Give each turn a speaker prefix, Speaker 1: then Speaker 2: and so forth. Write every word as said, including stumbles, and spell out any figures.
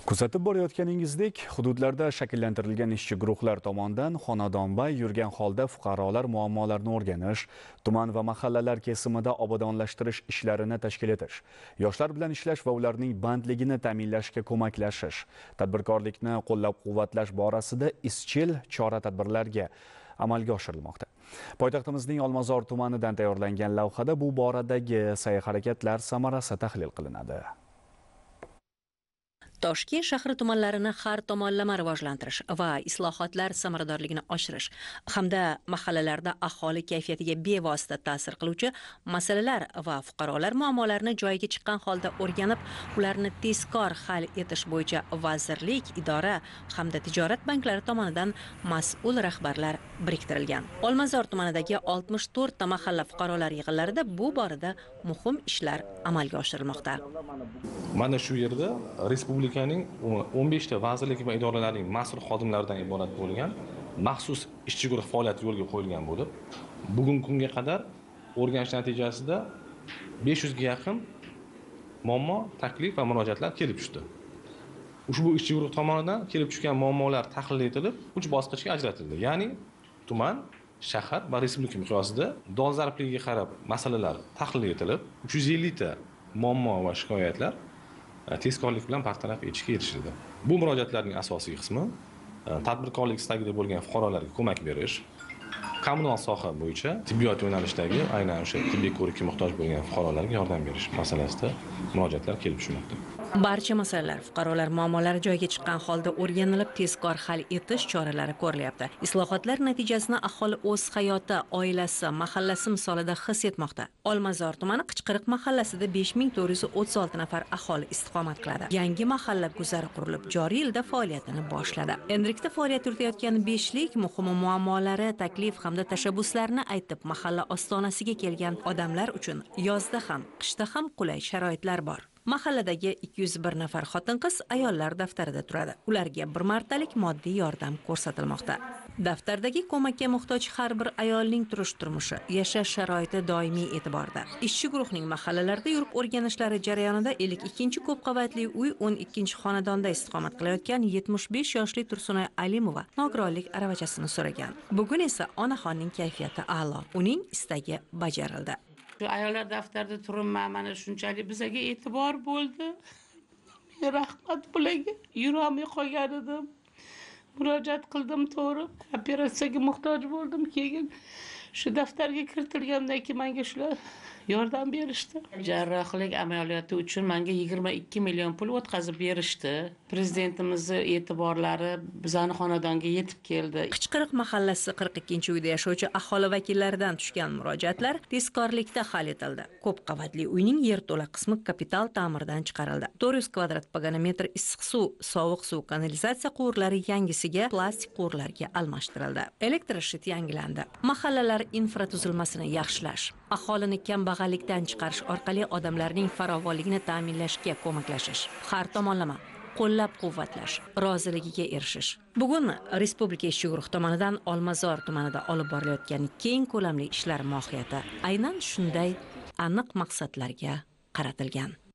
Speaker 1: Kuzatib borayotganingizdek, hududlarda shakllantirilgan ishchi guruhlar tomonidan xonadonbay yurgan holda fuqarolar muammolarini o'rganish, tuman va mahallalar kesimida obodonlashtirish ishlarini tashkil etish, yoshlar bilan ishlash va ularning bandligini ta'minlashga ko'maklashish, tadbirkorlikni qo'llab-quvvatlash borasida izchil chora-tadbirlarga amalga oshirilmoqda. Poytaxtimizning Olmazor tumanidan tayyorlangan lavhada bu boradagi sa'y-harakatlar samarasi tahlil qilinadi.
Speaker 2: Toshkent shahri tumanlarini har tomonlama rivojlantirish va islohotlar samaradorligini oshirish hamda mahallalarda aholi kayfiyatiga bevosita ta'sir qiluvchi masalalar va fuqarolar muammolarini joyiga chiqqan holda o'rganib, ularni tezkor hal etish bo'yicha vazirlik, idora hamda tijorat banklari tomonidan mas'ul rahbarlar biriktirilgan. Olmazor tumanidagi oltmish to'rtta mahalla fuqarolar yig'inlarida bu borada muhim ishlar amalga oshirilmoqda.
Speaker 3: Mana shu yerda respublikaning o'n beshta vazirlik va idoralarning mas'ul xodimlaridan iborat bo'lgan maxsus ishchi guruh faoliyati yo'lga qo'yilgan bo'lib, bugungi kunga qadar o'rganish natijasida besh yuzga yaqin muammo, taklif va murojaatlar kelib tushdi. Ushbu ishchi guruh tomonidan kelib tushgan muammolar tahlil etilib, uch bosqichga ajratildi. Ya'ni tuman, shahar va respublika miqyosida dolzarbligiga qarab masalalar tahlil etilib, uch yuz ellik ta muammo va shikoyatlar tezkorlik bilan bartaraf etishga erishildi. Bu murojaatlarning asosiy qismi tadbirkorlik istagida bo'lgan fuqarolarga ko'mak berish, kommunal soha bo'yicha tibbiyot yo'nalishidagi aynan o'sha tibbiy ko'rikka muhtoj bo'lgan fuqarolarga yordam berish masalasida murojaatlar kelib tushmoqda.
Speaker 2: Barcha masalalar, fuqarolar muammolari joyiga chiqqan holda o'rganilib, tezkor hal etish choralari ko'rilyapti. Islohotlar natijasini aholi o'z hayoti, oilasi, mahallasi misolida his etmoqda. Olmazor tumani Qichqiriq mahallasida besh ming to'rt yuz o'ttiz olti nafar aholi istiqomat qiladi. Yangi mahalla guzari qurilib, joriy yilda faoliyatini boshladi. Endilikda faoliyat yuritayotgan beshlik muhim muammolari, taklif hamda tashabbuslarini aytib, mahalla ostonasiga kelgan odamlar uchun yozda ham, qishda ham qulay sharoitlar bor. Mahalladagi ikki yuz bir nafar xotin-qiz ayollar daftarida turadi. Ularga bir martalik moddiy yordam ko'rsatilmoqda. Daftardagi ko'makka muhtoj har bir ayolning turish turmushi, yashash sharoiti doimiy e'tiborda. Ishchi guruhning mahallalarda yurib o'rganishlari jarayonida ellik ikkinchi ko'p qavatli uy o'n ikkinchi xonadonda istiqomat qilayotgan yetmish besh yoshli Tursunoy Alimova nogironlik aravachasini so'ragan. Bugun esa onaxonning kayfiyati a'lo. Uning istagi bajarildi.
Speaker 4: Ayollar daftarida turibman, mana shunchalik bizga e'tibor bo'ldi. Men rahmat bularga. Yurolmay qolgan edim. Murojaat qildim, to'g'ri. Operatsiyaga muhtoj bo'ldim. Keyin shu daftarga kiritilgandan keyin menga shular yordam berishdi. Jarrohlik amaliyoti uchun menga yigirma ikki million pul o'tkazib berishdi. Prezidentimizning e'tiborlari bizning xonadonga yetib keldi.
Speaker 2: Qichqiriq mahallasi qirq ikkinchi uyda yashovchi aholi vakillaridan tushgan murojaatlar tezkorlikda hal etildi. Ko'p qavatli uyning yerto'la qismi kapital ta'mirdan chiqarildi. to'rt yuz kvadrat pagametr issiq suv, sovuq suv, kanalizatsiya quvurlari yangisiga plastik quvurlarga almashtirildi. Elektr shit yangilandi. Mahallalar infratuzilmasini yaxshilash, aholini kambag'allikdan chiqarish orqali odamlarning farovonligini ta'minlashga ko'maklashish, har tomonlama qo'llab-quvvatlash, roziligiga erishish. Bugun Respublika ishchi guruh tomonidan Olmazor tumanida olib borilayotgan keng ko'lamli ishlar mohiyati aynan shunday aniq maqsadlarga qaratilgan.